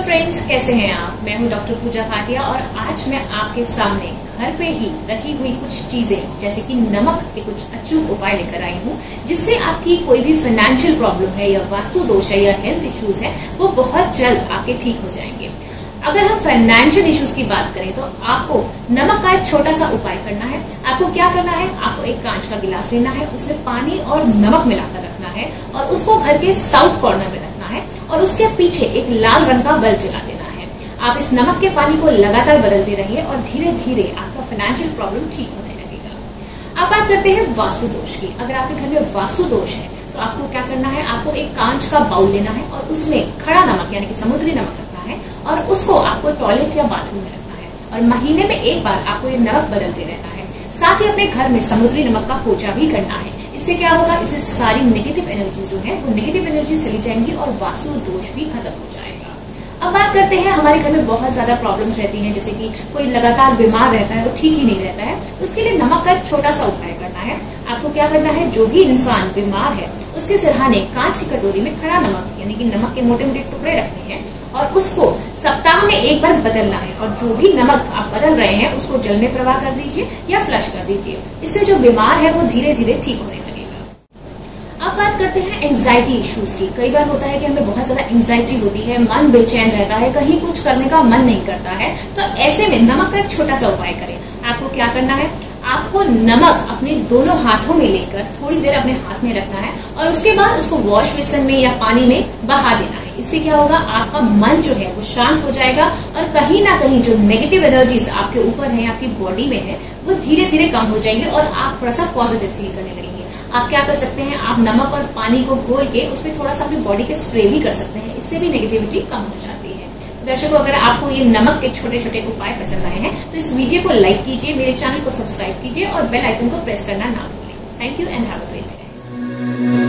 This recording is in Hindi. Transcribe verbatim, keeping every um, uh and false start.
फ्रेंड्स, कैसे हैं आप? मैं हूं डॉक्टर पूजा भाटिया और आज मैं आपके सामने घर पे ही रखी हुई कुछ चीजें जैसे कि नमक के कुछ अचूक उपाय लेकर आई हूं, जिससे आपकी कोई भी फाइनेंशियल प्रॉब्लम है या वास्तु दोष है या हेल्थ इश्यूज है वो बहुत जल्द आपके ठीक हो जाएंगे। अगर हम फाइनेंशियल इश्यूज की बात करें तो आपको नमक का एक छोटा सा उपाय करना है। आपको क्या करना है, आपको एक कांच का गिलास लेना है, उसमें पानी और नमक मिलाकर रखना है और उसको घर के साउथ कॉर्नर में रखना है और उसके पीछे एक लाल रंग का बल्ब जला देना है। आप इस नमक के पानी को लगातार बदलते रहिए और धीरे धीरे आपका फाइनेंशियल प्रॉब्लम ठीक होने लगेगा। अब बात करते हैं वास्तु दोष की। अगर आपके घर में वास्तु दोष है तो आपको क्या करना है, आपको एक कांच का बाउल लेना है और उसमें खड़ा नमक यानी कि समुद्री नमक रखना है और उसको आपको टॉयलेट या बाथरूम में रखना है और महीने में एक बार आपको ये नमक बदलते रहना है। साथ ही अपने घर में समुद्री नमक का पोछा भी करना है। इससे क्या होगा, इससे सारी नेगेटिव एनर्जीज जो है वो नेगेटिव एनर्जीज चली जाएंगी और वास्तु दोष भी खत्म हो जाएगा। अब बात करते हैं, हमारे घर में बहुत ज्यादा प्रॉब्लम्स रहती हैं, जैसे कि कोई लगातार बीमार रहता है, वो ठीक ही नहीं रहता है। उसके लिए नमक का एक छोटा सा उपाय करना है। आपको क्या करना है, जो भी इंसान बीमार है उसके सिरहाने कांच की कटोरी में खड़ा नमक यानी कि नमक के मोटे मोटे टुकड़े रखने हैं और उसको सप्ताह में एक बार बदलना है और जो भी नमक आप बदल रहे हैं उसको जल में प्रवाह कर दीजिए या फ्लश कर दीजिए। इससे जो बीमार है वो धीरे धीरे ठीक होने लगेगा। अब बात करते हैं एंजाइटी इश्यूज की। कई बार होता है कि हमें बहुत ज्यादा एंजाइटी होती है, मन बेचैन रहता है, कहीं कुछ करने का मन नहीं करता है, तो ऐसे में नमक का एक छोटा सा उपाय करें। आपको क्या करना है, आपको नमक अपने दोनों हाथों में लेकर थोड़ी देर अपने हाथ में रखना है और उसके बाद उसको वॉश बेसिन में या पानी में बहा देना है। इससे क्या होगा, आपका मन जो है वो शांत हो जाएगा और कहीं ना कहीं जो नेगेटिव एनर्जीज आपके ऊपर है, आपकी बॉडी में है, वो धीरे धीरे कम हो जाएंगे और आप थोड़ा सा पॉजिटिव फील करने लगेंगे। आप क्या कर सकते हैं, आप नमक और पानी को घोल के उसमें थोड़ा सा अपनी बॉडी के स्प्रे भी कर सकते हैं। इससे भी नेगेटिविटी कम हो जाती है। तो दर्शकों, अगर आपको ये नमक के छोटे छोटे उपाय पसंद आए हैं तो इस वीडियो को लाइक कीजिए, मेरे चैनल को सब्सक्राइब कीजिए और बेल आइकन को प्रेस करना ना भूलें। Thank you and have a great day.